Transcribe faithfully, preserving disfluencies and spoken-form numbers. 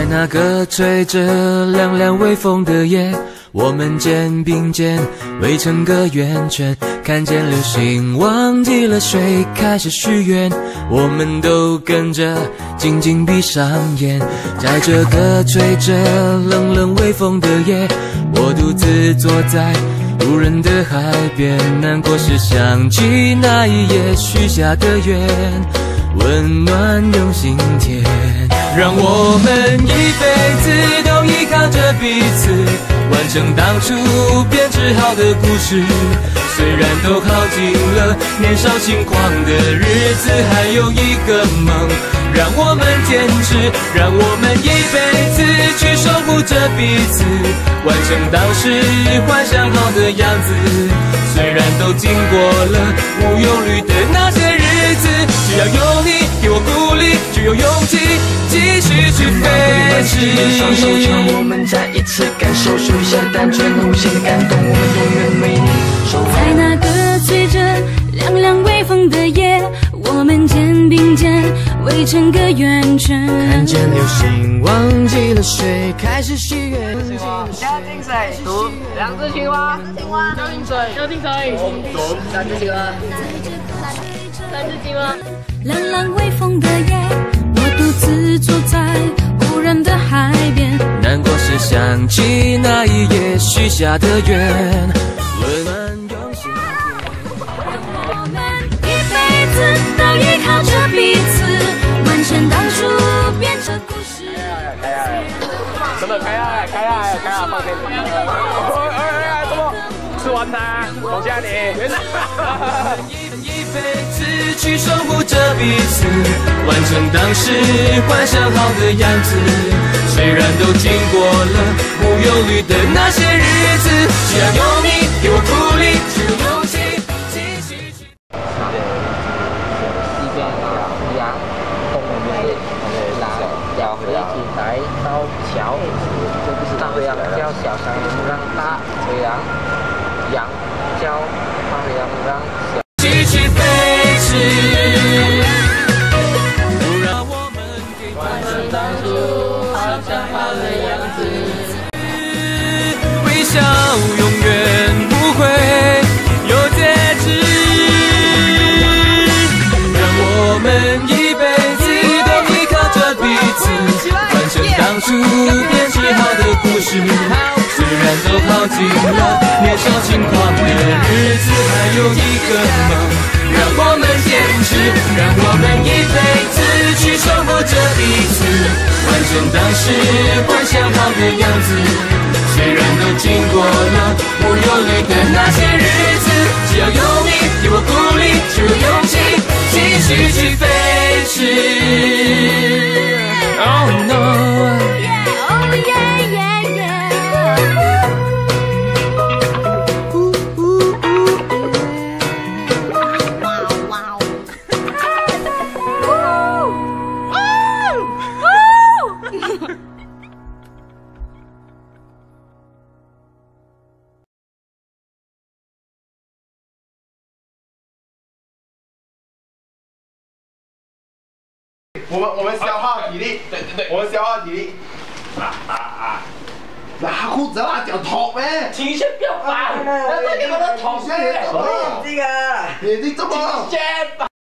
那个吹着凉凉微风的夜，我们肩并肩围成个圆圈，看见流星，忘记了谁开始许愿，我们都跟着紧紧闭上眼。在这个吹着冷冷微风的夜，我独自坐在无人的海边，难过时想起那一夜许下的愿，温暖用心填，让我们一辈子都依靠着彼此，完成当初编织好的故事。虽然都耗尽了年少轻狂的日子，还有一个梦让我们坚持，让我们一辈子去守护着彼此，完成当时幻想好的样子。虽然都经过了无忧虑的那些日子，只要有你给我鼓励，就有勇气继续去飞驰。 双手将我们再一次感受，许下单纯无限的感动，我们永远为你守候。 在那个吹着凉凉微风的夜，我们肩并肩围成个圆圈， 看见流星，忘记了谁开始许愿。 要进水，读两只青蛙，青蛙要进水，要进水，读三只青蛙，三只青蛙。 冷冷微风的夜，我独自坐在无人的海边， 难过时想起那一夜许下的愿，温暖用心我们一辈子都依靠着彼此，完成当初编织故事。 开下来，真的开下来，开下来，开下来，放天。哎哎哎，怎么吃完它？走下你，别打。 一辈子去守护着彼此，完成当时幻想好的样子。虽然都经过了无忧虑的那些日子，只要有你给我鼓励，就有勇气继续去。 一边羊，动物们来要回一起来到桥，大灰狼叫小山羊让大灰狼，羊叫大灰狼让小。 继续飞驰，不让我们给完成当初幻想好的样子。微笑永远不会有截止，让我们一辈子都依靠着彼此，完成当初编织好的故事。虽然都耗尽了年少轻狂的日子，还有一个梦让我们坚持，让我们一辈子去守护着彼此，完成当时幻想好的样子。虽然都经过了无忧虑的那些日子，只要有你给我鼓励，就有勇气继续去飞驰。Oh no。 我们我们消耗体力，对对对，我们消耗体力。啊啊啊！拉裤子拉脚头呗！ 情绪不要烦，要再给我的头。 什么眼睛啊？眼睛怎么？ 先吧。